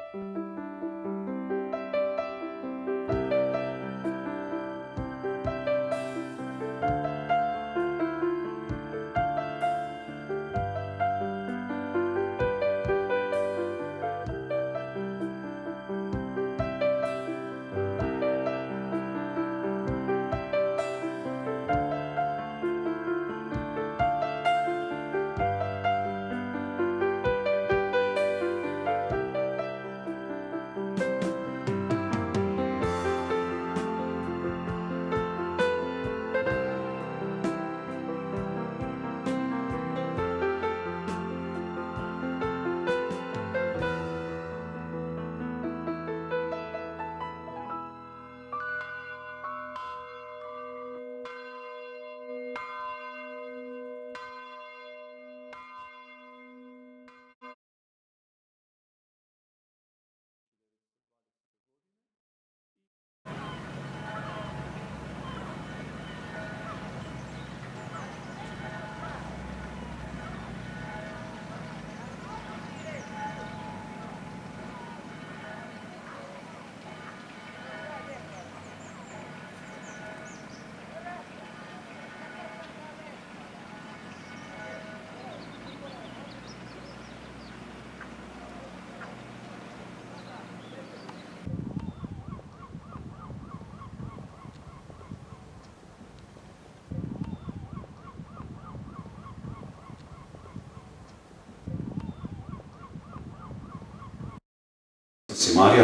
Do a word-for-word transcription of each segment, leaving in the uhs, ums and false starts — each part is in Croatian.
Marija.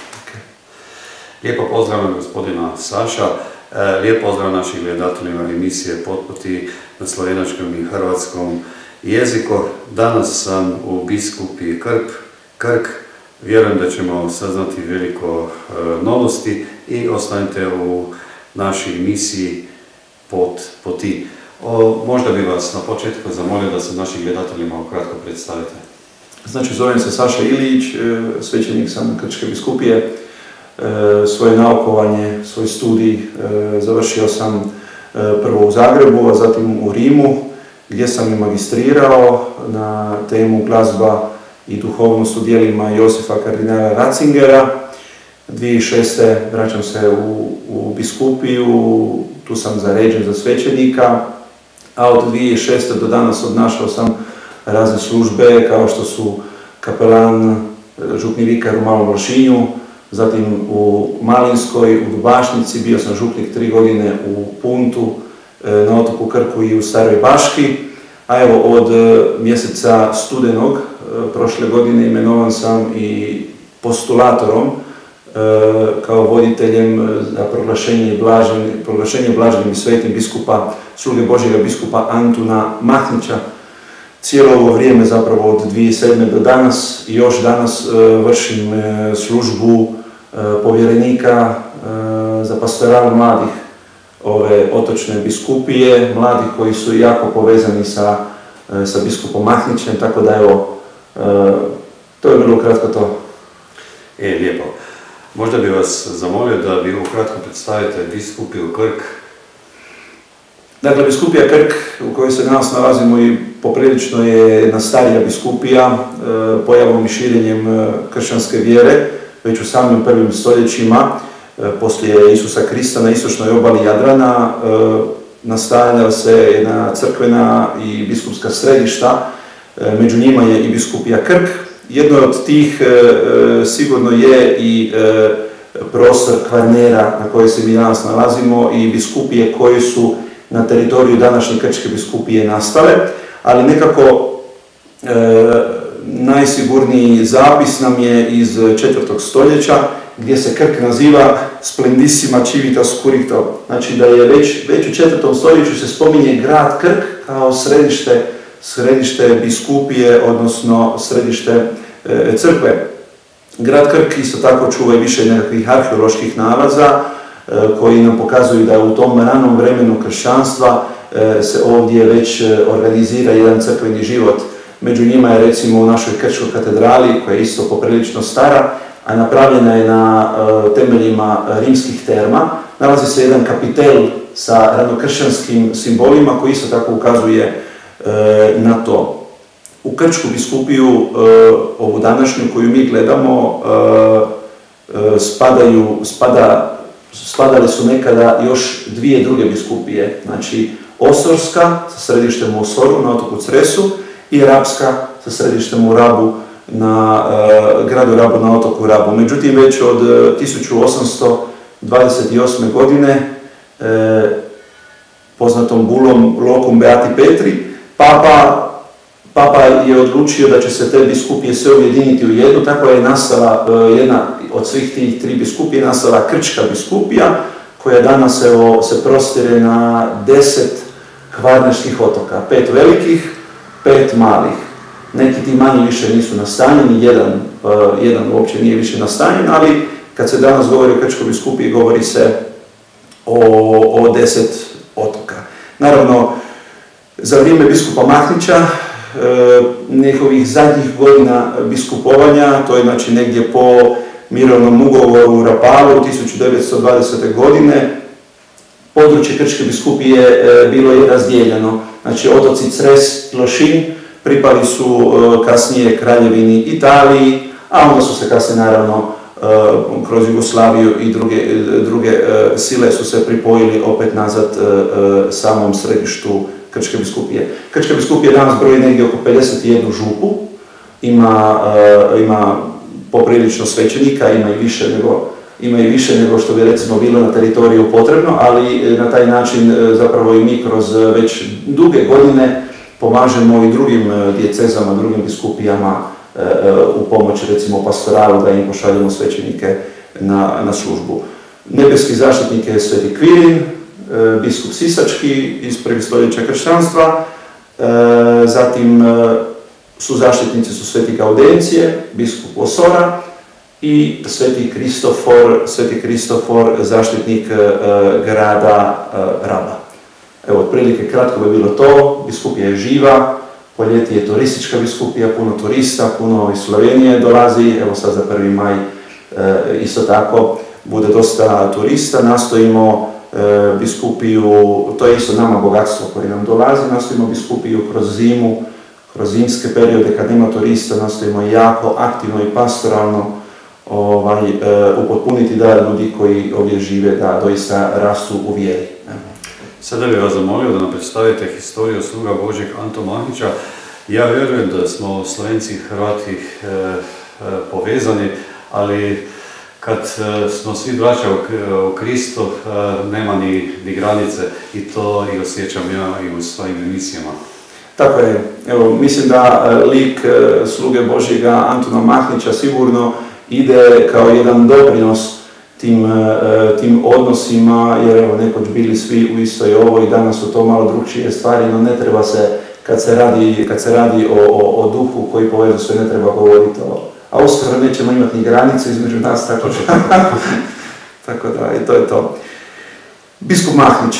Lijepo pozdravljam gospodina Saša, lijep pozdrav našim gledateljima emisije Potputi na slovenačkom i hrvatskom jeziku. Danas sam u biskupiji Krk, Krk. Vjerujem da ćemo saznati veliko novosti i ostanite u našoj emisiji Potputi. Možda bi vas na početku zamolio da se našim gledateljima ukratko predstavite. Znači, zovem se Saša Ilić, svećenik sam Krčke biskupije. Svoje naukovanje, svoj studij završio sam prvo u Zagrebu, a zatim u Rimu, gdje sam i magistrirao na temu glazba i duhovnost u djelima Josefa kardinala Ratzingera. dvije tisuće šeste. vraćam se u, u biskupiju, tu sam zaređen za svećenika, a od dvije tisuće šeste. do danas obnašao sam razne službe kao što su kapelan, župni vikar u Malom Lošinju, zatim u Malinskoj, u Dubašnici, bio sam župnik tri godine u Puntu, na otoku Krku i u Staroj Baški, a evo od mjeseca studenog prošle godine imenovan sam i postulatorom kao voditeljem za proglašenje blaženim, proglašenje blaženim i svetim biskupa, sluge Božjega biskupa Antuna Mahnića. Cijelo ovo vrijeme, zapravo od dvije tisuće sedme. do danas, i još danas vršim službu povjerenika za pastoral mladih ove otočne biskupije, mladih koji su jako povezani sa, sa biskupom Mahnićem, tako da evo, to je vrlo kratko to. E, lijepo. Možda bi vas zamolio da vi ukratko predstavite biskupiju Krk. Dakle, biskupija Krk, u kojoj se danas nalazimo, i poprilično je jedna starija biskupija, pojavom i širenjem kršćanske vjere, već u samim prvim stoljećima, poslije Isusa Krista na istočnoj obali Jadrana, nastavljala se jedna crkvena i biskupska središta, među njima je i biskupija Krk. Jedno od tih sigurno je i prostor Kvarnera na kojoj se mi danas nalazimo i biskupije koje su na teritoriju današnje Krčke biskupije nastale, ali nekako e, najsigurniji zapis nam je iz četvrtog stoljeća, gdje se Krk naziva Splendissima Civitas Currito. Znači da je već, već u četvrtom stoljeću se spominje grad Krk kao središte, središte biskupije, odnosno središte e, crkve. Grad Krk isto tako čuva i više nekakvih arheoloških nalaza koji nam pokazuju da u tom ranom vremenu kršćanstva se ovdje već organizira jedan crkveni život. Među njima je recimo u našoj Krčkoj katedrali, koja je isto poprilično stara, a napravljena je na temeljima rimskih terma. Nalazi se jedan kapitel sa ranokršćanskim simbolima koji isto tako ukazuje na to. u Krčku biskupiju, ovu današnju koju mi gledamo, spadaju, spada, spadale su nekada još dvije druge biskupije, znači Osorska sa središtem u Osoru na otoku Cresu i Rapska sa središtem u Rabu, na uh, gradu Rabu, na otoku Rabu. Međutim, već od uh, tisuću osamsto dvadeset osme. godine uh, poznatom bulom Locum Beati Petri, Papa, Papa je odlučio da će se te biskupije sve ujediniti u jednu, tako je nastala uh, jedna od svih tih tri biskupije, nastala Krčka biskupija, koja danas evo, se prostire na deset kvarnerskih otoka, pet velikih, pet malih. Neki ti manji više nisu nastanjeni, jedan, uh, jedan uopće nije više nastanjen, ali kad se danas govori o Krčkoj biskupiji, govori se o, o deset otoka. Naravno, za vrijeme biskupa Mahnića, uh, njihovih zadnjih godina biskupovanja, to je znači negdje po mirovnom ugovoru u Rapalu tisuću devetsto dvadesete. godine, područje Krčke biskupije uh, bilo je razdijeljeno. Znači, otoci Cres i Lošinj pripali su uh, kasnije Kraljevini Italiji, a onda su se kasnije naravno uh, kroz Jugoslaviju i druge, druge uh, sile su se pripojili opet nazad uh, uh, samom središtu Krčke biskupije. Krčka biskupija danas broji negdje oko pedeset jednu župu, ima, uh, ima poprilično svećenika, ima i više nego ima i više nego što bi recimo bilo na teritoriju potrebno, ali na taj način uh, zapravo i mi kroz uh, već duge godine pomažemo i drugim dijecezama, drugim biskupijama e, u pomoć recimo pastoralu da im pošaljemo svećenike na, na službu. Nebeski zaštitnik je Sveti Kvirin, e, biskup Sisački iz prvih stoljeća kršćanstva, e, zatim e, su zaštitnici su Sveti Gaudencije, biskup Osora i Sveti Kristofor, Sveti Kristofor zaštitnik e, grada e, Raba. Evo, otprilike kratko bi bilo to, biskupija je živa, po ljeti je turistička biskupija, puno turista, puno iz Slovenije dolazi, evo sad za prvi maj e, isto tako bude dosta turista, nastojimo e, biskupiju, to je isto nama bogatstvo koje nam dolazi, nastojimo biskupiju kroz zimu, kroz zimske periode kad nema turista, nastojimo jako aktivno i pastoralno ovaj, e, upotpuniti da ljudi koji ovdje žive da doista rastu u vjeri. Sada bih vas zamolio da nam predstavite historiju sluga Božjeg Anto Mahnića. Ja vjerujem da smo Slovenci i Hrvati e, e, povezani, ali kad e, smo svi braća u, u Kristu, e, nema ni, ni granice i to i osjećam ja i u svojim emisijama. Tako je. Evo, mislim da lik e, sluge Božjega Antona Mahnića sigurno ide kao jedan doprinos Tim, tim odnosima, jer evo nekoć bili svi u istoj ovoj, danas su to malo drukčije stvari, no ne treba se, kad se radi, kad se radi o, o, o duhu koji povezu sve, ne treba govoriti o, a uskoro nećemo imati ni granice između nas, tako da, tako da, i to je to. Biskup Mahnić.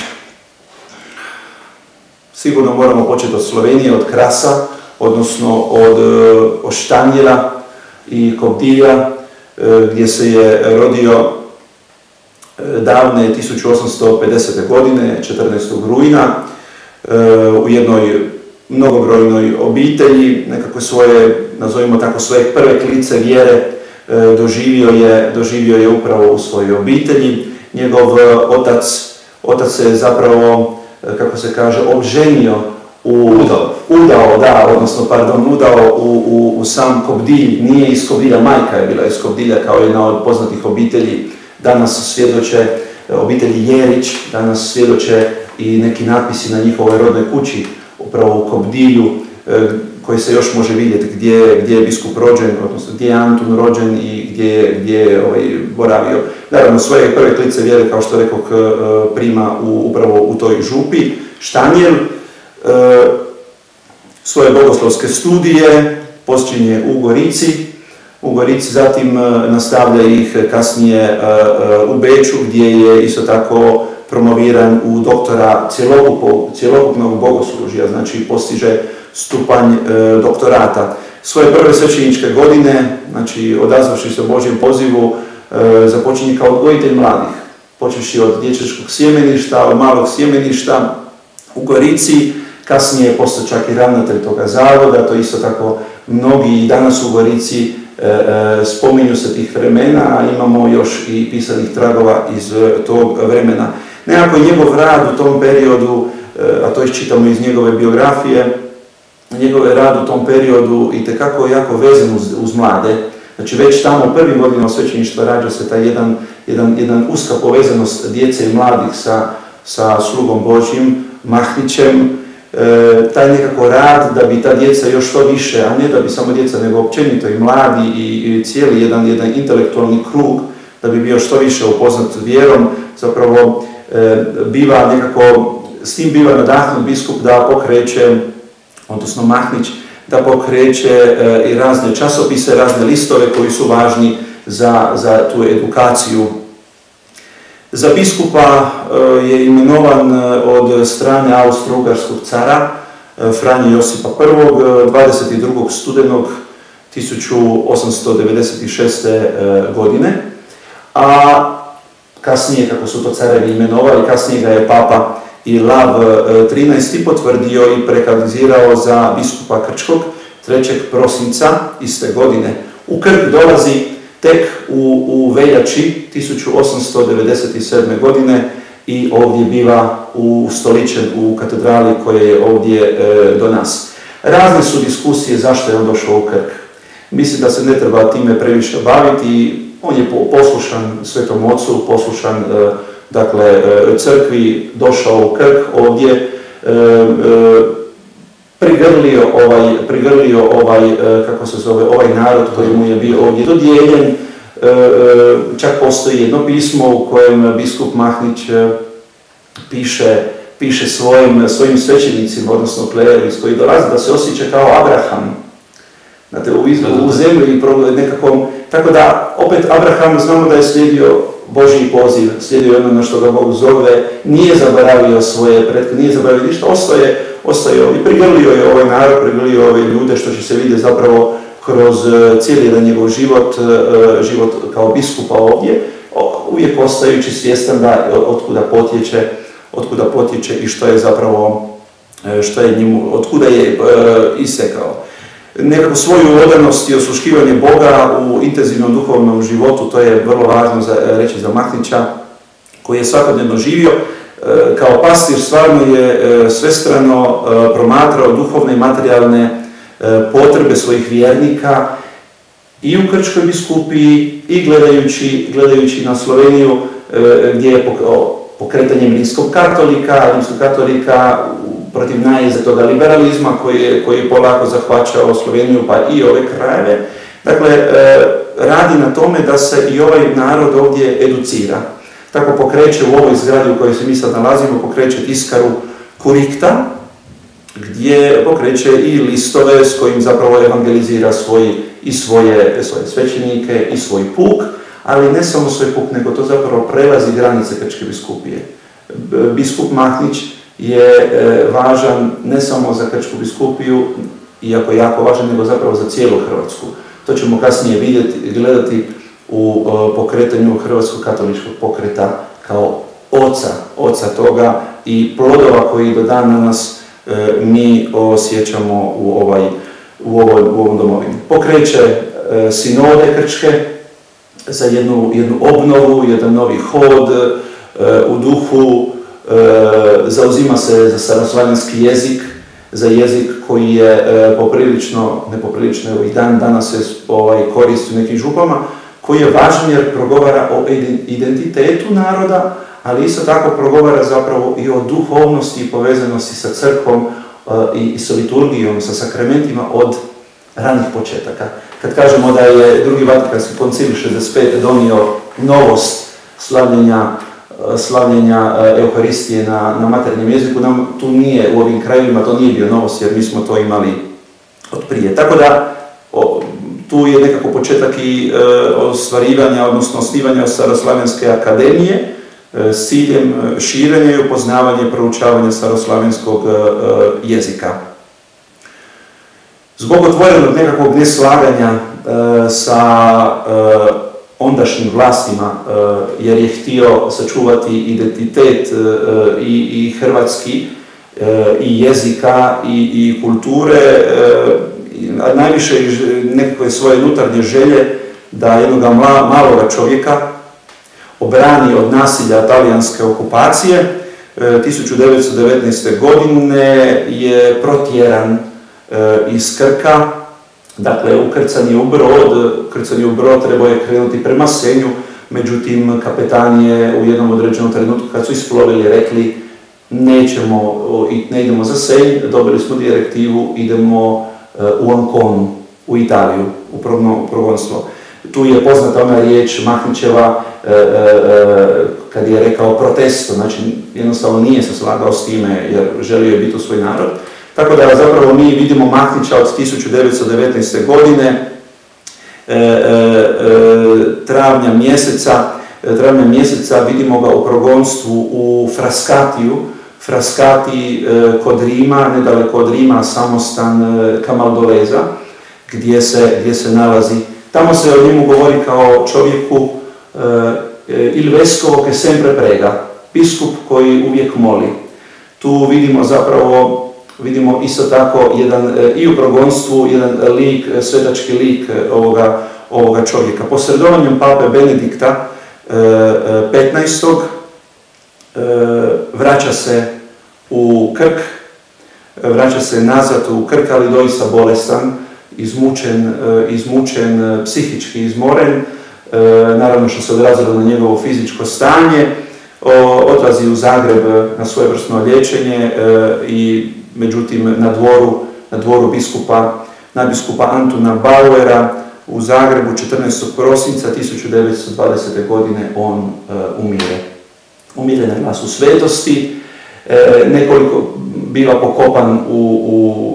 Sigurno moramo početi od Slovenije, od Krasa, odnosno od Oštanjela i Kobdilja, gdje se je rodio davne tisuću osamsto pedesete. godine, četrnaestog rujna, u jednoj mnogobrojnoj obitelji, nekako svoje, nazovimo tako, svoje prve klice vjere doživio je, doživio je upravo u svojoj obitelji. Njegov otac, otac se zapravo, kako se kaže, obženio u, udao. udao, da, odnosno, pardon, udao u, u, u sam Kobdilj, nije iz Kobdilja, majka je bila iz Kobdilja kao jedna od poznatih obitelji. Danas svjedoče obitelji Jerić, danas svjedoče i neki natpisi na njihovoj rodnoj kući, upravo u Kobdilju, koji se još može vidjeti gdje, gdje je biskup rođen, odnosno gdje je Antun rođen i gdje, gdje je ovaj, boravio. Naravno, svoje prve klice vjere, kao što rekao, prima u, upravo u toj župi. Štanjel, svoje bogoslovske studije počinje u Gorici, u Gorici, zatim nastavlja ih kasnije u Beču, gdje je isto tako promoviran u doktora cjelokupnog bogoslužja, znači postiže stupanj doktorata. Svoje prve svećeničke godine, znači odazvavši se Božjem pozivu, započinje kao odgojitelj mladih, počevši od dječačkog sjemeništa, od malog sjemeništa u Gorici, kasnije je postao čak i ravnatelj toga zavoda, to isto tako mnogi i danas u Gorici e, e, spominju se tih vremena, a imamo još i pisanih tragova iz tog vremena. Nekako njegov rad u tom periodu, e, a to iščitamo iz njegove biografije, njegov rad u tom periodu itekako jako vezan uz, uz mlade. Znači već tamo u prvim godinama svećeništva rađa se taj jedan, jedan, jedan uska povezanost djece i mladih sa, sa slugom Božjim, Mahnićem, e, taj nekako rad da bi ta djeca još što više, a ne da bi samo djeca, nego općenito i mladi i, i cijeli jedan, jedan intelektualni krug, da bi bio što više upoznat vjerom, zapravo e, biva nekako, s tim biva nadahnut biskup da pokreće, odnosno Mahnić, da pokreće e, i razne časopise, razne listove koji su važni za, za tu edukaciju. Za biskupa e, je imenovan od strane Austro-Ugarskog cara e, Franje Josipa prvog. dvadeset drugog studenog tisuću osamsto devedeset šeste. E, godine, a kasnije, kako su to carevi imenovali, kasnije ga je papa i Lav trinaesti potvrdio i prekandidirao za biskupa Krčkog trećeg prosinca iste godine. U Krk dolazi tek u, u veljači tisuću osamsto devedeset sedme. godine i ovdje biva ustoličen u katedrali koja je ovdje e, do nas. Razne su diskusije zašto je on došao u Krk. Mislim da se ne treba time previše baviti. On je poslušan Svetom Ocu, poslušan e, dakle, crkvi, došao u Krk ovdje, e, e, prigrlio ovaj, prigrlio ovaj, e, kako se zove, ovaj narod koji mu je bio ovdje dodijeljen. E, čak postoji jedno pismo u kojem biskup Mahnić e, piše, piše svojim, svojim svećenicima, odnosno kleris koji dolaze, da se osjeća kao Abraham. Znate, u, u zemlji nekakvom, tako da opet Abraham znamo da je slijedio Božji poziv, slijedio ono na što ga Bog zove, nije zaboravio svoje pretke, nije zaboravio ništa, ostaje, ostaje i prigrlio je ovaj narod, prigrlio ove ljude, što će se vidjeti zapravo kroz cijeli jedan njegov život, život kao biskupa ovdje, uvijek ostajući svjestan da otkuda potječe, otkuda potječe i što je zapravo, što je njemu, otkuda je istekao. Nekako svoju odanost i osluškivanje Boga u intenzivnom duhovnom životu, to je vrlo važno za, reći za Mahnića, koji je svakodnevno živio. E, kao pastir stvarno je e, svestrano e, promatrao duhovne i materijalne e, potrebe svojih vjernika i u Krčkoj biskupiji i gledajući, gledajući na Sloveniju e, gdje je pokretanjem rimskog katolika, rimskog katolika protiv najezde toga liberalizma koji je, koji je polako zahvaćao Sloveniju pa i ove krajeve. Dakle, e, radi na tome da se i ovaj narod ovdje educira. Tako pokreće u ovoj zgradi u kojoj se mi sad nalazimo, pokreće tiskaru Kurikta, gdje pokreće i listove s kojim zapravo evangelizira svoj, i svoje, svoje svećenike i svoj puk, ali ne samo svoj puk, nego to zapravo prelazi granice Krčke biskupije. Biskup Mahnić je e, važan ne samo za Krčku biskupiju, iako je jako važan, nego zapravo za cijelu Hrvatsku. To ćemo kasnije vidjeti i gledati u e, pokretanju Hrvatskog katoličkog pokreta kao oca, oca toga i plodova koji do dan danas e, mi osjećamo u, ovaj, u, ovoj, u ovom domovini. Pokreće e, sinode Krčke za jednu, jednu obnovu, jedan novi hod e, u duhu. E, zauzima se za staroslavenski jezik, za jezik koji je e, poprilično, ne poprilično, evo i dan danas se ovaj, koristi u nekim župama, koji je važan jer progovara o identitetu naroda, ali isto tako progovara zapravo i o duhovnosti i povezanosti sa crkvom e, i sa liturgijom, sa sakramentima od ranih početaka. Kad kažemo da je drugi Vatikanski koncil šezdeset pete donio novost slavljenja slavljenja Euharistije na, na materinjem jeziku, nam tu nije, u ovim krajevima to nije bio novost, jer mi smo to imali od prije. Tako da, o, tu je nekako početak i e, ostvarivanja, odnosno osnivanja Staroslavenske akademije e, s ciljem širenja i upoznavanja i proučavanja staroslavenskog e, jezika. Zbog otvorenog nekakvog neslaganja e, sa e, ondašnjim vlastima, jer je htio sačuvati identitet i, i hrvatski i jezika i, i kulture, a najviše nekakve svoje unutarnje želje da jednog maloga čovjeka obrani od nasilja talijanske okupacije. tisuću devetsto devetnaeste. godine je protjeran iz Krka, dakle ukrcan je u brod, ukrcan je u brod, trebao je krenuti prema Senju, međutim kapetan je u jednom određenom trenutku kad su isplovili rekli nećemo, ne idemo za Senj, dobili smo direktivu, idemo u Anconu, u Italiju, u progonstvo. Tu je poznata ona riječ Mahnićeva kad je rekao protesto, znači jednostavno nije se slagao s time jer želio je biti u svoj narod. Tako da zapravo mi vidimo Mahnića od tisuću devetsto devetnaeste. godine, e, e, e, travnja mjeseca, travnja mjeseca vidimo ga u progonstvu u Frascatiju, Frascati e, kod Rima, nedaleko od Rima, samostan e, Camaldolesa, gdje se, gdje se nalazi. Tamo se o njemu govori kao čovjeku e, il vescovo che sempre prega, biskup koji uvijek moli. Tu vidimo zapravo Vidimo isto tako jedan, i u progonstvu jedan lik, svetački lik ovoga, ovoga čovjeka. Posredovanjem pape Benedikta petnaestog. vraća se u Krk, vraća se nazad u Krk, ali doista bolestan, izmučen, izmučen, psihički izmoren, naravno što se odrazilo na njegovo fizičko stanje. Odlazi u Zagreb na svojevrsno liječenje i međutim na dvoru, na dvoru biskupa, nadbiskupa Antuna Bauera u Zagrebu četrnaestog prosinca tisuću devetsto dvadesete. godine on uh, umire. Umire na glasu svetosti, e, nekoliko biva pokopan u, u,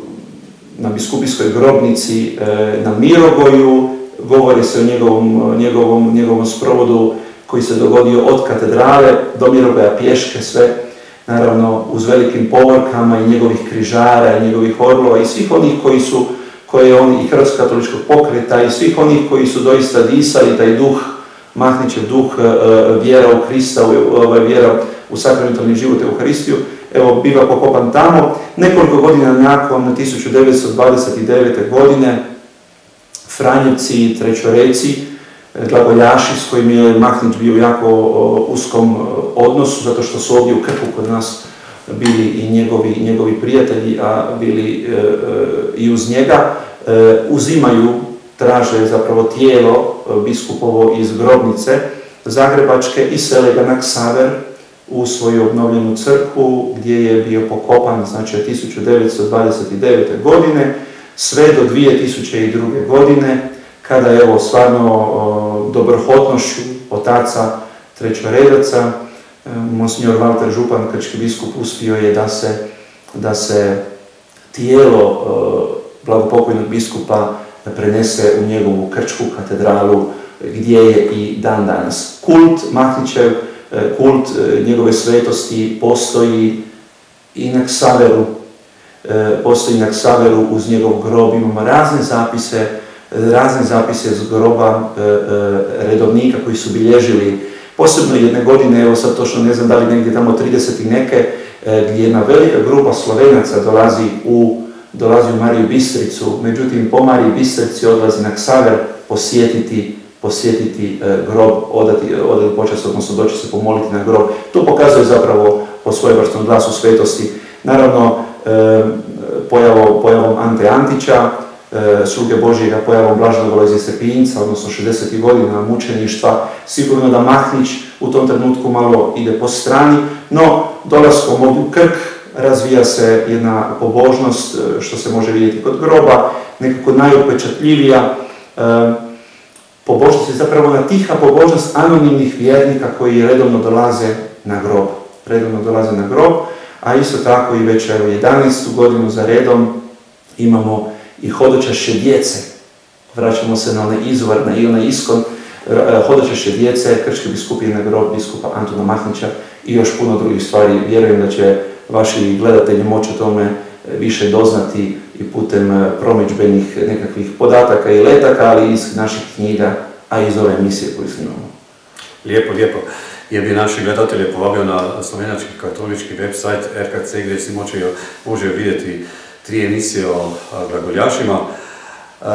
na biskupijskoj grobnici e, na Mirogoju, govori se o njegovom, njegovom, njegovom sprovodu koji se dogodio od katedrale do Mirogoja pješke, sve naravno uz velikim povorkama i njegovih križara i njegovih orlova i svih onih koji su, koje on i Hrvatsko-katoličkog pokreta i svih onih koji su doista disali taj duh, Mahnićev duh, vjera u Krista, vjera u sakramentalni život Euharistiju, evo, biva pokopan tamo. Nekoliko godina nakon tisuću devetsto dvadeset devete. godine Franjevci, Trećoreci, glagoljaši s kojim je Mahnić bio u jako uskom odnosu, zato što su ovdje u Krku kod nas bili i njegovi, njegovi prijatelji, a bili e, e, i uz njega, e, uzimaju, traže zapravo tijelo biskupovo iz grobnice zagrebačke i sele ga na Ksaver u svoju obnovljenu crkvu gdje je bio pokopan, znači od tisuću devetsto dvadeset devete. godine sve do dvije tisuće druge. godine, kada je evo stvarno o, dobrohotnošću otaca trećoredaca, monsignor Valter Župan, krčki biskup, uspio je da se, da se tijelo o, blagopokojnog biskupa prenese u njegovu krčku katedralu gdje je i dan danas. Kult Mahnićev, kult njegove svetosti postoji i na Ksaveru, postoji na Ksaveru uz njegov grob. Imamo razne zapise, razne zapise iz groba redovnika koji su bilježili posebno jedne godine, evo sad točno ne znam da li negdje tamo trideset i neke, gdje jedna velika grupa Slovenaca dolazi u dolazi u Mariju Bistricu, međutim po Mariji Bistrici odlazi na Ksaver posjetiti, posjetiti e, grob, odati, odati počast, odnosno doći se pomoliti na grob. To pokazuje zapravo po svojevrsnom glasu svetosti. Naravno, e, pojavom, pojavom Ante Antića, e, sluge Božjega, pojavom Blaženog Alojzija Stepinca, odnosno šezdesetih godina mučeništva, sigurno da Mahnić u tom trenutku malo ide po strani, no dolaskom ovdje u Krk razvija se jedna pobožnost, što se može vidjeti kod groba, nekako najupečatljivija e, pobožnost je zapravo na tiha pobožnost anonimnih vjernika koji redovno dolaze na grob. Redovno dolaze na grob, a isto tako i već evo jedanaestu godinu za redom imamo i hodočašće djece. Vraćamo se na onaj izvor, na onaj iskon, hodočašće djece, krčki biskupije na grob biskupa Antuna Mahnića i još puno drugih stvari. Vjerujem da će vaši gledatelji moći o tome više doznati i putem promidžbenih nekakvih podataka i letaka, ali iz naših knjiga, a iz ove emisije koju snimamo. Lijepo, lijepo. Ja bi naši gledatelje povabio na slovenački katolički website R K C gdje si može, može vidjeti tri emisije o glagoljašima. E,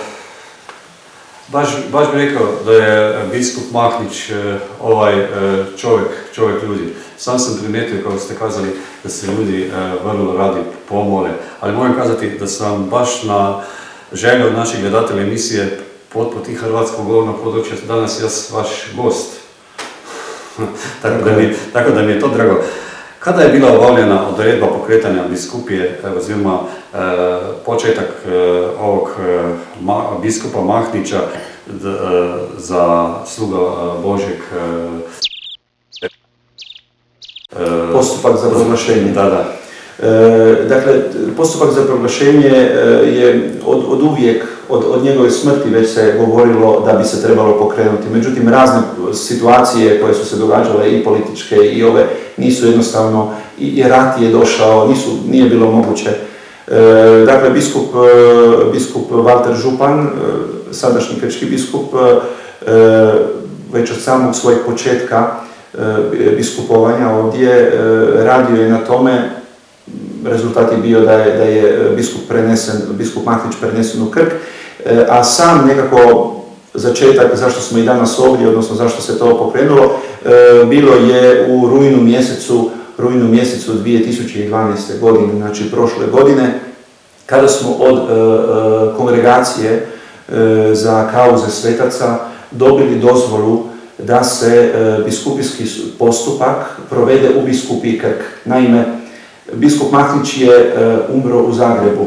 baš, baš bih rekao da je biskup Mahnić ovaj čovjek, čovjek ljudi. Sam sam primijetio, kao ste kazali, da se ljudi vrlo radi pomole, ali moram kazati da sam baš na želju od naših gledatelja emisije Potpoti hrvatskog govornog područja danas ja vaš gost. tako, da mi, tako da mi je to drago. Kada je bila obavljena odredba pokretanja biskupije, oziroma e, početak e, ovog e, ma, biskupa Mahnića d, e, za sluga e, Božeg e, e, postupak za proglašenje. Da, da. E, dakle, postupak za proglašenje je od, od uvijek, od, od njegove smrti već se govorilo da bi se trebalo pokrenuti. Međutim, razne situacije koje su se događale i političke i ove nisu jednostavno, i, i rat je došao, nisu, nije bilo moguće. E, dakle, biskup, biskup Valter Župan, sadašnji krčki biskup, e, već od samog svojeg početka e, biskupovanja ovdje e, radio je na tome. Rezultat je bio da je, da je biskup, prenesen, biskup Mahnić prenesen u Krk, a sam nekako začetak zašto smo i danas ovdje, odnosno zašto se to pokrenulo, bilo je u rujnu mjesecu, rujnu mjesecu dvije tisuće dvanaeste. godine, znači prošle godine, kada smo od kongregacije za kauze svetaca dobili dozvolu da se biskupijski postupak provede u biskupiji Krk. Naime, biskup Mahnić je umro u Zagrebu.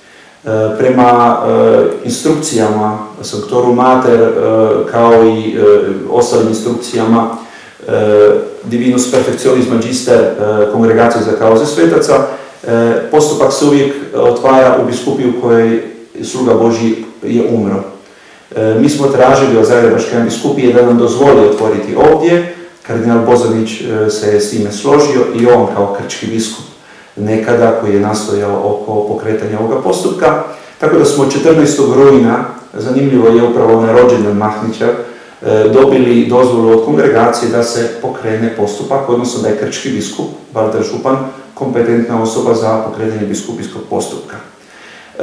Prema instrukcijama Sanctorum Mater, kao i ostalim instrukcijama Divinus Perfectionis Magister kongregacije za kauze svetaca, postupak se uvijek otvara u biskupiji u kojoj sluga Božji je umro. Mi smo tražili od Zagrebačke biskupije da nam dozvoli otvoriti ovdje. Kardinal Bozanić se je s time složio i on kao krčki biskup nekada koji je nastojao oko pokretanja ovoga postupka. Tako da smo četrnaestog rujna, zanimljivo je upravo na rođendan Mahnića, dobili dozvolu od kongregacije da se pokrene postupak, odnosno da je krčki biskup, Valter Župan, kompetentna osoba za pokretanje biskupijskog postupka. E,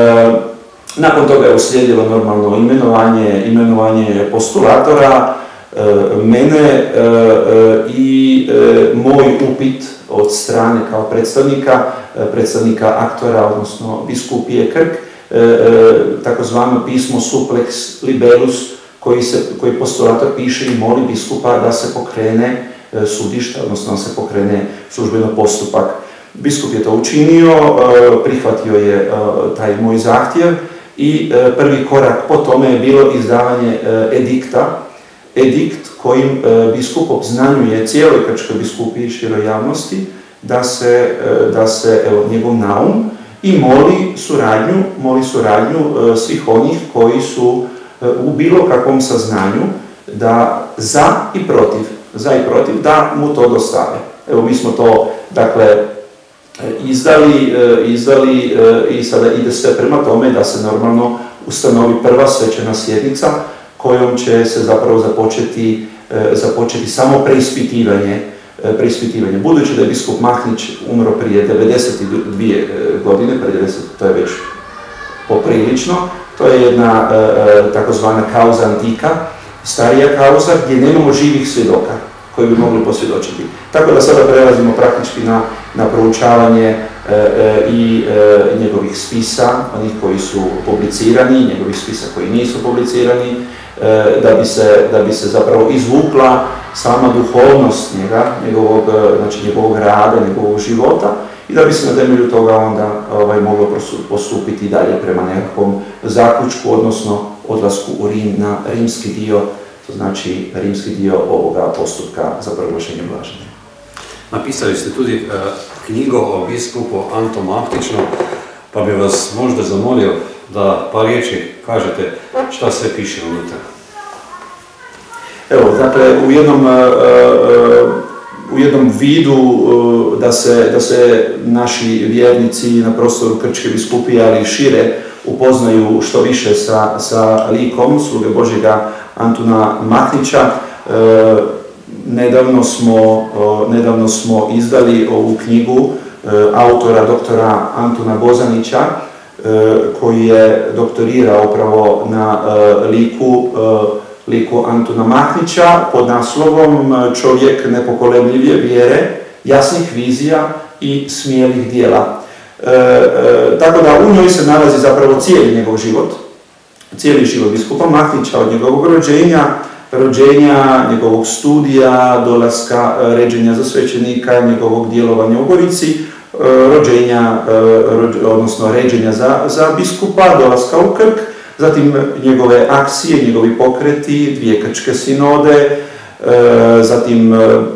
nakon toga je uslijedilo normalno imenovanje, imenovanje postulatora, e, mene e, e, i e, moj upit od strane kao predstavnika, predstavnika aktora, odnosno biskupije Krk, e, e, takozvano pismo Supplex Libellus, koji, se, koji postulator piše i moli biskupa da se pokrene e, sudište, odnosno da se pokrene službeno postupak. Biskup je to učinio, e, prihvatio je e, taj moj zahtjev i e, prvi korak po tome je bilo izdavanje e, edikta, edikt kojim e, biskup obznanjuje cijeloj krčkoj biskupiji i široj javnosti da se, e, da se evo, njegov naum i moli suradnju, moli suradnju e, svih onih koji su e, u bilo kakvom saznanju da za i protiv, za i protiv, da mu to dostave. Evo, mi smo to, dakle, izdali, e, izdali e, i sada ide sve prema tome da se normalno ustanovi prva svečana sjednica kojom će se zapravo započeti, e, započeti samo preispitivanje, e, preispitivanje. Budući da je biskup Mahnić umro prije devedeset dvije godine, prije devedeset, to je već poprilično, to je jedna e, takozvana kauza antika, starija kauza gdje nemamo živih svjedoka koji bi mogli posvjedočiti. Tako da sada prelazimo praktički na, na proučavanje e, e, i e, njegovih spisa, onih koji su publicirani, njegovih spisa koji nisu publicirani, e, da, bi se, da bi se zapravo izvukla sama duhovnost njega, njegovog, znači njegovog rada, njegovog života i da bi se na temelju toga onda ovaj, moglo postupiti dalje prema nekakvom zaključku, odnosno odlasku u Rim na rimski dio, to znači rimski dio ovoga postupka za proglašenje blaženja. Napisali ste tudi uh, knjigo o biskupu Anto Mahniću, pa bi vas možda zamolio da par riječi kažete šta sve piše unutra. Evo, dakle, u jednom, uh, uh, u jednom vidu uh, da, se, da se naši vjernici na prostoru Krčke biskupije, ali i šire, upoznaju što više sa, sa likom sluge Božjega Antuna Mahnića. E, nedavno smo, nedavno smo izdali ovu knjigu autora doktora Antuna Bozanića, koji je doktorirao upravo na liku, liku Antuna Mahnića pod naslovom Čovjek nepokolebljive vjere, jasnih vizija i smijelih djela. E, e, tako da u njoj se nalazi zapravo cijeli njegov život, cijeli život biskupa Mahnića, od njegovog rođenja, rođenja, njegovog studija, dolaska, ređenja za svećenika, njegovog djelovanja u Gorici, rođenja, odnosno ređenja za, za biskupa, dolaska u Krk, zatim njegove akcije, njegovi pokreti, dvije krčke sinode, zatim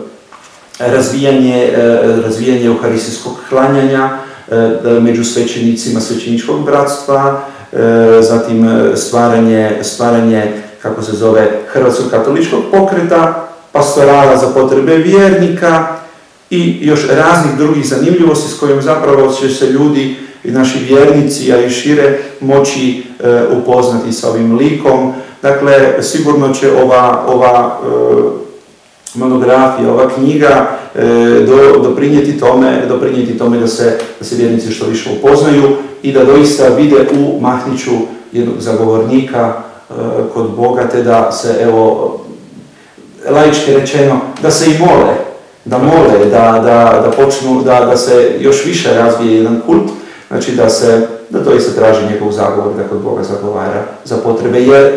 razvijanje, razvijanje euharistijskog klanjanja među svećenicima svećeničkog bratstva, zatim stvaranje, stvaranje, kako se zove, Hrvatskog katoličkog pokreta, pastorala za potrebe vjernika i još raznih drugih zanimljivosti s kojim zapravo će se ljudi i naši vjernici, a i šire, moći e, upoznati sa ovim likom. Dakle, sigurno će ova, ova e, monografija, ova knjiga e, do, doprinijeti tome, doprinijeti tome da se, da se vjernici što više upoznaju i da doista vide u Mahniću jednog zagovornika e, kod Boga, te da se, evo, laički rečeno, da se i mole, da mole, da, da, da počnu, da, da se još više razvije jedan kult, znači da se, da doista traži njegov zagovor, da kod Boga zagovara za potrebe, jer,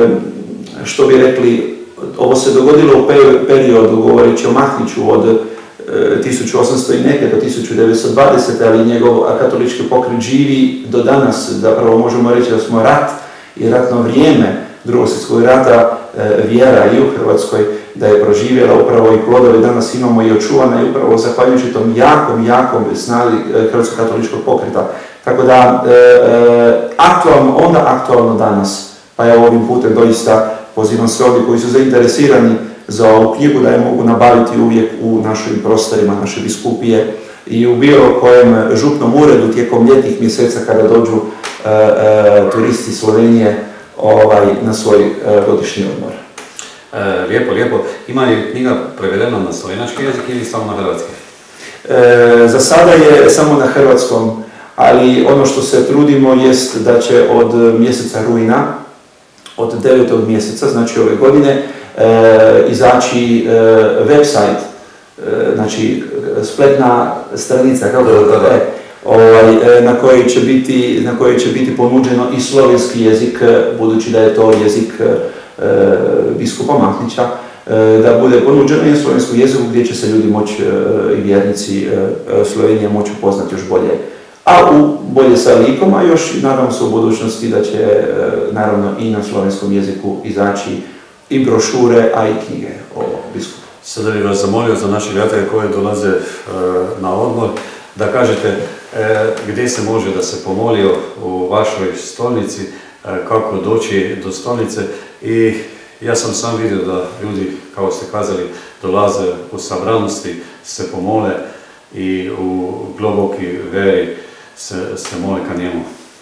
što bi rekli, ovo se dogodilo u periodu, govoreći o Mahniću, od tisuću osamsto i neke do tisuću devetsto dvadesete. ali njegov katolički pokret živi do danas, zapravo možemo reći da smo rat i ratno vrijeme Drugog svjetskog rata, vjera i u Hrvatskoj, da je proživjela upravo i plodove danas imamo i očuvana i upravo zahvaljujući tom jakom, jakom snagi Hrvatskog katoličkog pokreta. Tako da, e, e, aktualno, onda aktualno danas, pa ja ovim putem doista pozivam sve ovdje koji su zainteresirani za ovu knjigu da je mogu nabaviti uvijek u našim prostorima, naše biskupije i u bilo kojem župnom uredu tijekom ljetnih mjeseca kada dođu e, e, turisti Slovenije ovaj, na svoj e, godišnji odmor. E, lijepo, lijepo. Ima li knjiga prevedena na slovenački jezik ili samo na hrvatski? E, za sada je samo na hrvatskom, ali ono što se trudimo jest da će od mjeseca rujna, od devetog mjeseca, znači ove godine, e, izaći e, website, e, znači spletna stranica, kako da, da, da. Ovaj, na kojoj će biti, na kojoj će biti ponuđeno i slovenski jezik, budući da je to jezik e, biskupa Mahnića, e, da bude ponuđeno i na slovenskom jeziku gdje će se ljudi moći e, i vjernici e, Slovenije moći upoznati još bolje. A u bolje sa likom, a još nadam se u budućnosti da će e, naravno i na slovenskom jeziku izaći i brošure, a i knjige o biskupu. Sada bih vas zamolio za naše gledatelje koji dolaze e, na odmor, da kažete e, gdje se može da se pomolio u vašoj stolnici, e, kako doći do stolnice, i ja sam sam vidio da ljudi, kao ste kazali, dolaze u sabranosti, se pomole i u globoki veri se, se mole ka njemu.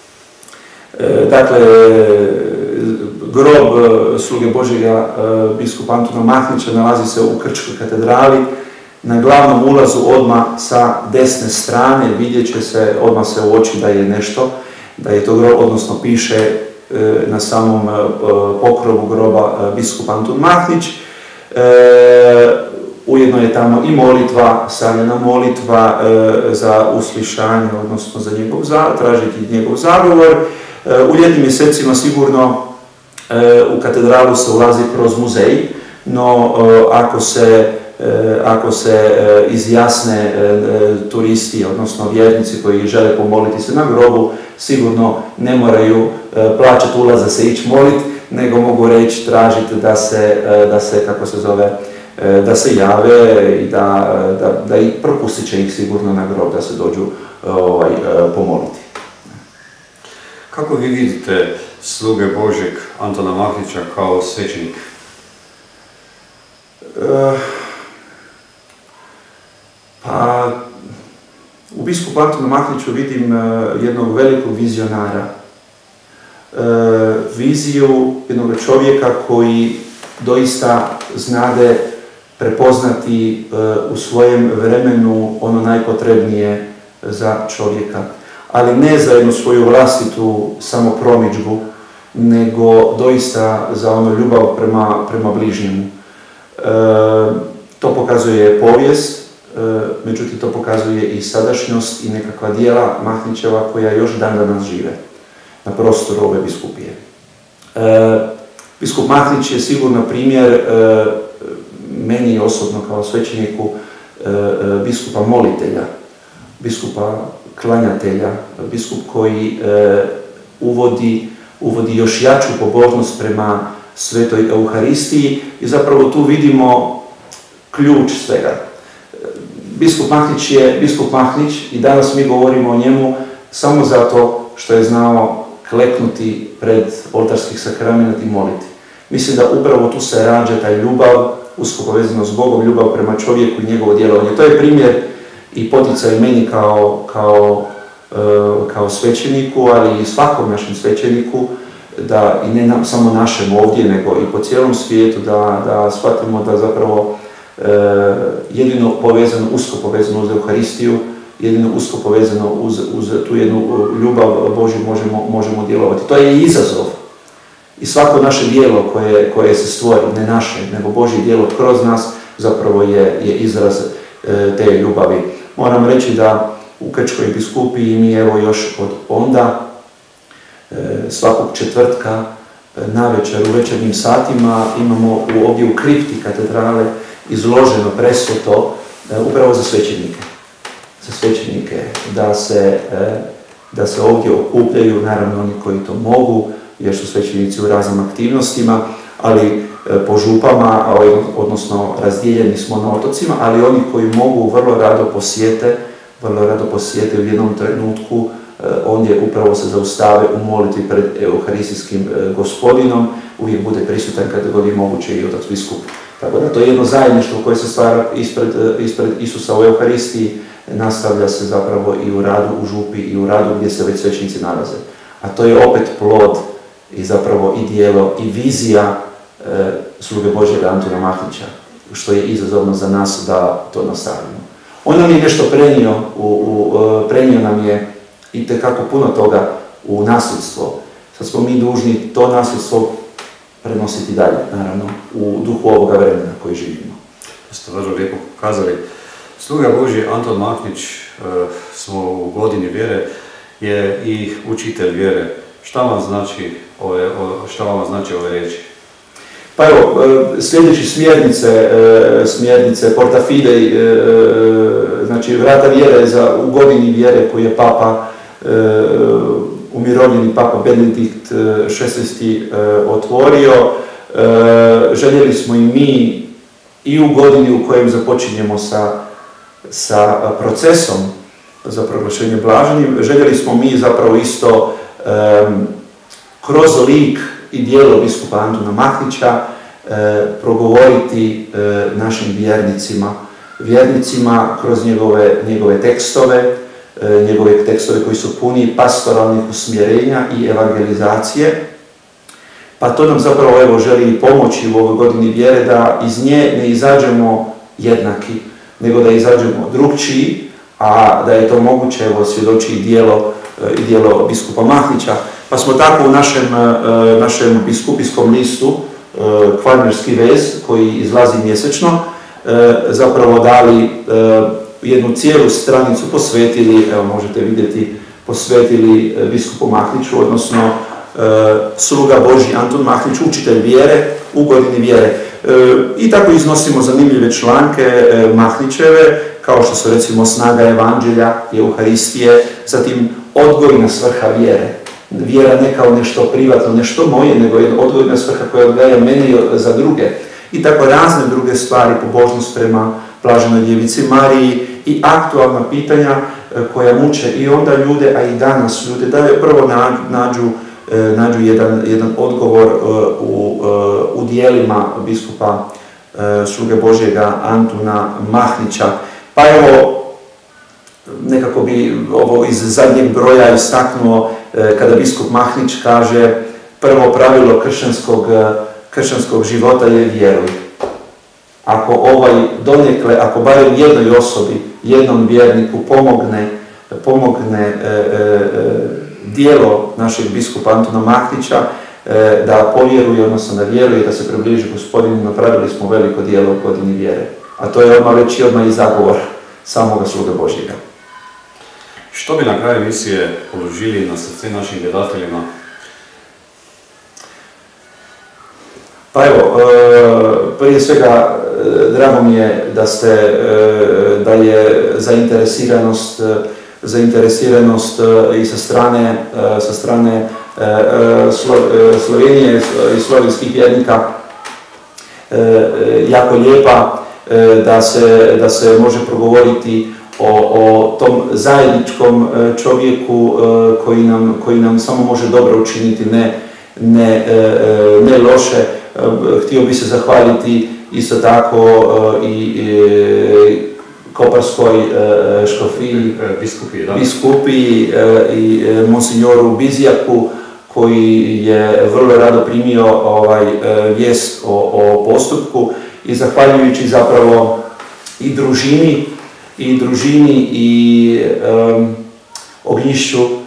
E, dakle, grob sluge Božjega biskupa Antuna Mahnića nalazi se u Krčkoj katedrali. Na glavnom ulazu odmah sa desne strane vidjet će se, odmah se uoči da je nešto, da je to grob, odnosno piše e, na samom e, pokrovu groba e, biskup Antun Mahnić. E, ujedno je tamo i molitva, stavljena molitva e, za uslišanje, odnosno za njegov za, tražiti njegov zagovor. E, u ljetnim mjesecima sigurno e, u katedralu se ulazi kroz muzej, no e, ako se E, ako se e, izjasne e, turisti, odnosno vjernici koji žele pomoliti se na grobu, sigurno ne moraju e, plaćati ulaz da se ići moliti, nego mogu reći, tražiti da se, e, da se, kako se zove, e, da se jave i da, da, da i propustit će ih sigurno na grob da se dođu e, ovaj, e, pomoliti. Kako vi vidite sluge Božjeg Antuna Mahnića kao svećenik? E, Pa, u biskupu Antunu Mahniću vidim uh, jednog velikog vizionara. Uh, viziju jednog čovjeka koji doista znade prepoznati u svojem vremenu ono najpotrebnije za čovjeka, ali ne za jednu svoju vlastitu samopromidžbu, nego doista za ono ljubav prema, prema bližnjemu. E, to pokazuje povijest, e, međutim to pokazuje i sadašnjost i nekakva dijela Mahnićeva koja još dan danas žive na prostoru ove biskupije. E, biskup Mahnić je sigurno primjer e, meni osobno kao svećeniku e, biskupa molitelja, biskupa klanjatelja, biskup koji e, uvodi, uvodi još jaču pobožnost prema svetoj Euharistiji i zapravo tu vidimo ključ svega. Biskup Mahnić je biskup Mahnić i danas mi govorimo o njemu samo zato što je znao kleknuti pred oltarskih sakramenata i moliti. Mislim da upravo tu se rađa taj ljubav, usko povezano s Bogom, ljubav prema čovjeku i njegovo djelovanje. To je primjer i poticaj meni kao, kao, kao svećeniku, ali i svakom našem svećeniku, da i ne nam, samo našem ovdje, nego i po cijelom svijetu, da, da shvatimo da zapravo e, jedino povezano, usko povezano uz Euharistiju, jedino usko povezano uz, uz tu jednu ljubav Božju možemo, možemo djelovati. To je izazov. I svako naše djelo koje, koje se stvori, ne naše, nego Božje djelo kroz nas, zapravo je, je izraz e, te ljubavi. Moram reći da u Krčkoj biskupiji mi evo još od onda e, svakog četvrtka e, navečer u večernjim satima imamo u, ovdje u kripti katedrale izloženo presveto e, upravo za svećenike. Za svećenike da se, e, da se ovdje okupljaju, naravno oni koji to mogu, jer su svećenici u raznim aktivnostima, ali po župama, odnosno razdijeljeni smo na otocima, ali oni koji mogu vrlo rado posjete, vrlo rado posjete u jednom trenutku, ondje upravo se zaustave u molitvi pred Euharistijskim gospodinom, uvijek bude prisutan kada god je moguće i otac biskup. Tako da to je jedno zajedništvo koje se stvara ispred, ispred Isusa u Euharistiji, nastavlja se zapravo i u radu u župi i u radu gdje se već svećenici nalaze. A to je opet plod i zapravo i dijelo i vizija e, sluge Božjega Antuna Mahnića, što je izazovno za nas da to nastavimo. On nam je nešto prenio, u, u, prenio nam je i tekako puno toga u nasljedstvo. Sad smo mi dužni to nasljedstvo prenositi dalje, naravno, u duhu ovoga vremena koji živimo. To ste vrlo lijepo pokazali. Sluga Božji Anton Mahnić, e, smo u godini vjere, je i učitelj vjere. Šta vam znači ove, šta vam znači ove riječi? Pa evo, sljedeći smjernice, smjernice Porta Fidei, znači vrata vjere za, u godini vjere koji je papa, umirovljeni papa Benedikt šesnaesti otvorio. Željeli smo i mi i u godini u kojem započinjemo sa, sa procesom za proglašenje blaženim, željeli smo mi zapravo isto um, kroz lik i djelo biskupa Antuna Mahnića e, progovoriti e, našim vjernicima, vjernicima kroz njegove, njegove tekstove, e, njegove tekstove koji su puni pastoralnih usmjerenja i evangelizacije. Pa to nam zapravo evo želi pomoći u ovoj godini vjere da iz nje ne izađemo jednaki, nego da izađemo drugčiji, a da je to moguće, evo svjedoči i djelo, i djelo biskupa Mahnića. Pa smo tako u našem, našem biskupijskom listu, Kvarnerski vez, koji izlazi mjesečno, zapravo dali jednu cijelu stranicu, posvetili, evo možete vidjeti, posvetili biskupu Mahniću, odnosno sluga Božji Anton Mahnić, učitelj vjere, u godini vjere. I tako iznosimo zanimljive članke Mahnićeve, kao što su recimo snaga evanđelja i Euharistije, zatim odgojna svrha vjere. Vjera ne kao nešto privatno, nešto moje, nego je odgojna svrha koja odgaja mene i za druge. I tako razne druge stvari, pobožnost prema blaženoj djevici Mariji i aktualna pitanja koja muče i onda ljude, a i danas ljude, da je prvo nađu, nađu jedan, jedan odgovor u, u dijelima biskupa sluge Božjega Antuna Mahnića. Pa evo, nekako bi ovo iz zadnjeg broja istaknuo kada biskup Mahnić kaže prvo pravilo kršćanskog, kršćanskog života je vjeruj. ako ovaj donekle, ako barem jednoj osobi, jednom vjerniku pomogne, pomogne e, e, djelo našeg biskupa Antuna Mahnića, e, da povjeruje, odnosno da vjeruje, da se približi Gospodinu, napravili smo veliko djelo u godini vjere. A to je odmah već i odmah i zagovor samoga sluge Božjega. Što bi na kraju emisije položili na srce našim gledateljima? Pa evo, prije svega drago mi je da ste, da je zainteresiranost, zainteresiranost i sa strane, sa strane Slovenije i slovenskih vjernika jako lijepa, da se, da se može progovoriti o, o tom zajedničkom čovjeku koji nam, koji nam samo može dobro učiniti, ne, ne, ne loše. Htio bi se zahvaliti isto tako i, i Koparskoj škofiji, biskupiji, da. biskupiji i monsignoru Bizijaku, koji je vrlo rado primio ovaj, vijest o, o postupku i zahvaljujući zapravo i družini i družini i um, Ognjišću uh,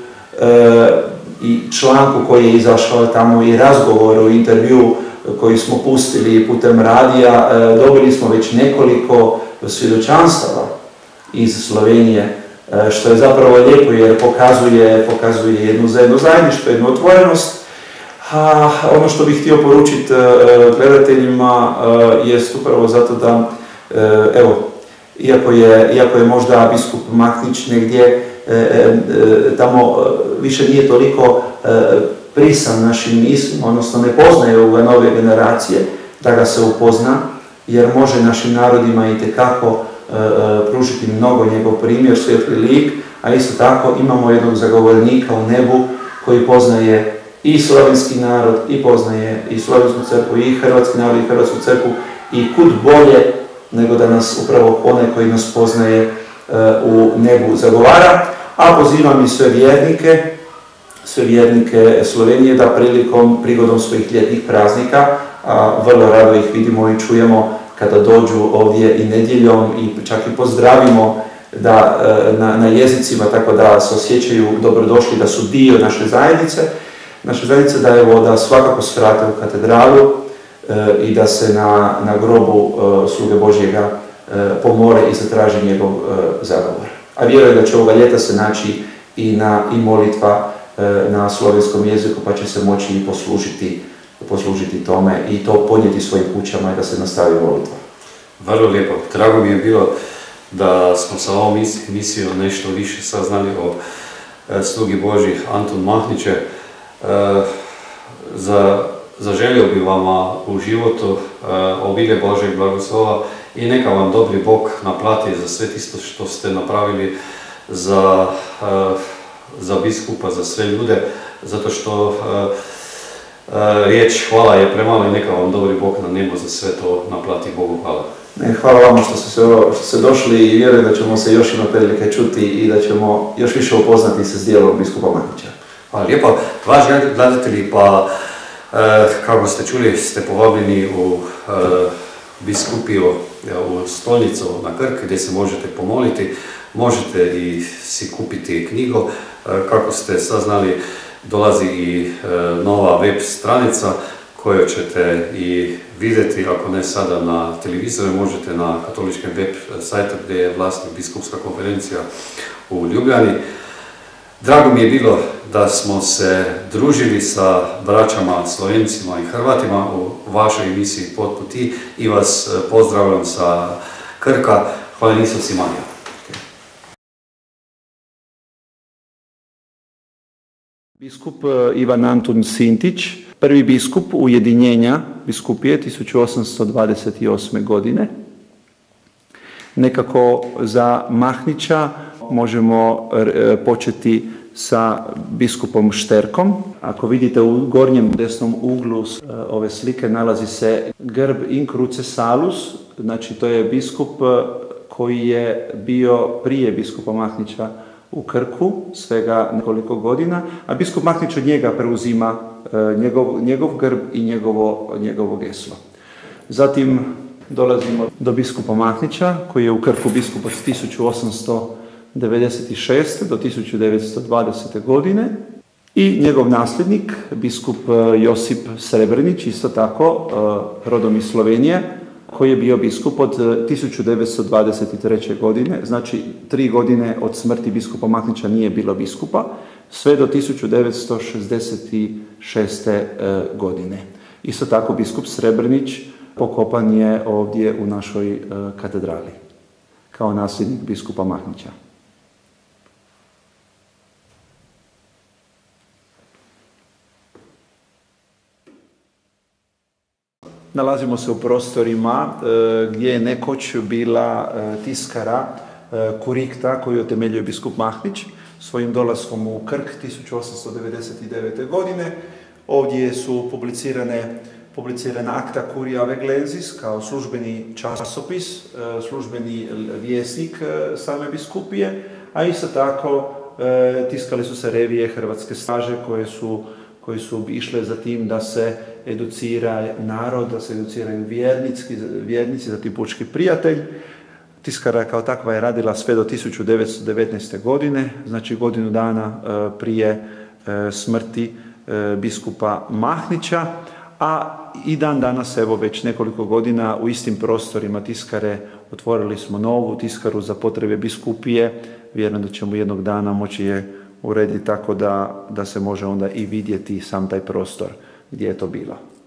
i članku koji je izašao tamo i razgovoru, intervju koji smo pustili putem radija, uh, dobili smo već nekoliko svjedočanstava iz Slovenije, uh, što je zapravo lijepo jer pokazuje, pokazuje jednu, jednu zajedništvo, jednu otvorenost. A ono što bih htio poručiti uh, gledateljima uh, jest upravo zato da, uh, evo, Iako je, iako je možda biskup Mahnić negdje e, e, tamo više nije toliko e, prisan našim mislima, odnosno ne poznaje ga nove generacije, da ga se upozna, jer može našim narodima itekako e, pružiti mnogo njegov primjer, svijetli lik, a isto tako imamo jednog zagovornika u nebu koji poznaje i slovenski narod, i poznaje i slovensku crkvu, i hrvatski narod, i hrvatsku crkvu, i kud bolje nego da nas upravo onaj koji nas poznaje uh, u nebu zagovara, a pozivam i sve vjernike, sve vjernike Slovenije da prilikom, prigodom svojih ljetnih praznika, a vrlo rado ih vidimo i čujemo kada dođu ovdje i nedjeljom i čak i pozdravimo da, uh, na, na jezicima, tako da se osjećaju dobrodošli, da su dio naše zajednice, naše zajednice, da evo da svakako svrate u katedralu i da se na, na grobu uh, sluge Božjega uh, pomore i zatraži njegov uh, zagovor. A vjerujem da će ovoga ljeta se naći i, na, i molitva uh, na slovenskom jeziku, pa će se moći i poslužiti, poslužiti tome i to podnijeti svojim kućama i da se nastavi molitva. Vrlo lijepo. Drago mi je bilo da smo sa ovom emisijom nešto više saznali o uh, slugi Božjih Antun Mahniće. Uh, za Zaželio bi vama u životu uh, obilje Božeg blagoslova i neka vam dobri Bog naplati za sve isto što ste napravili za, uh, za biskupa, za sve ljude, zato što uh, uh, riječ hvala je premalo i neka vam dobri Bog na nebu za sve to naplati. Bogu hvala. Ne, hvala vama što ste, što ste došli i vjerujem da ćemo se još imati prilike čuti i da ćemo još više upoznati se s djelom biskupa Mahnića. Hvala lijepo. Vaš gledatelji, pa E, kako ste čuli, ste povabljeni u e, biskupiju, u stolnicu na Krk, gdje se možete pomoliti, možete i si kupiti knjigu. E, kako ste saznali, dolazi i e, nova web stranica koju ćete i vidjeti, ako ne sada na televizoru, možete na katoličkom web sajtu gdje je vlasnik biskupska konferencija u Ljubljani. Drago mi je bilo da smo se družili sa braćama Slovencima i Hrvatima u vašoj emisiji Pot puti i vas pozdravljam sa Krka. Hvala Isus i Marija. Biskup Ivan Antun Sintić, prvi biskup ujedinjenja biskupije tisuću osamsto dvadeset osme. godine. Nekako za Mahnića možemo početi sa biskupom Šterkom. Ako vidite u gornjem desnom uglu ove slike nalazi se grb In Cruce Salus, znači to je biskup koji je bio prije biskupa Mahnića u Krku, svega nekoliko godina, a biskup Mahnić od njega preuzima njegov, njegov grb i njegovo, njegovo geslo. Zatim dolazimo do biskupa Mahnića, koji je u Krku biskup od tisuću osamsto devedeset šeste. do tisuću devetsto dvadesete. godine i njegov nasljednik, biskup Josip Srebrenić, isto tako rodom iz Slovenije, koji je bio biskup od tisuću devetsto dvadeset treće. godine, znači tri godine od smrti biskupa Mahnića nije bilo biskupa, sve do tisuću devetsto šezdeset šeste. godine. Isto tako biskup Srebrenić pokopan je ovdje u našoj katedrali, kao nasljednik biskupa Mahnića. Nalazimo se u prostorima gdje je nekoć bila tiskara Kurikta koju je temeljio biskup Mahnić svojim dolaskom u Krk tisuću osamsto devedeset devete. godine. Ovdje su publicirane, publicirana Acta Curiae Ecclesiae kao službeni časopis, službeni vjesnik same biskupije, a isto tako tiskali su se revije Hrvatske straže koje su, koje su išle za tim da se educira narod, da se educiraju vjernici, vjernici, zatim pučki prijatelj. Tiskara kao takva je radila sve do tisuću devetsto devetnaeste. godine, znači godinu dana prije smrti biskupa Mahnića, a i dan danas, evo već nekoliko godina, u istim prostorima tiskare otvorili smo novu tiskaru za potrebe biskupije. Vjerujem da ćemo jednog dana moći je urediti tako da, da se može onda i vidjeti sam taj prostor gdje je to bilo.